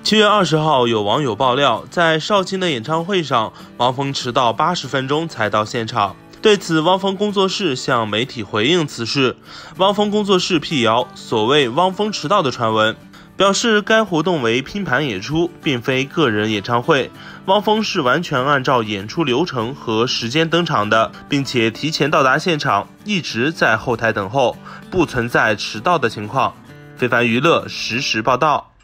7月20号，有网友爆料，在邵青的演唱会上，汪峰迟到80分钟才到现场。对此，汪峰工作室向媒体回应此事。汪峰工作室辟谣所谓汪峰迟到的传闻，表示该活动为拼盘演出，并非个人演唱会。汪峰是完全按照演出流程和时间登场的，并且提前到达现场，一直在后台等候，不存在迟到的情况。非凡娱乐实时报道。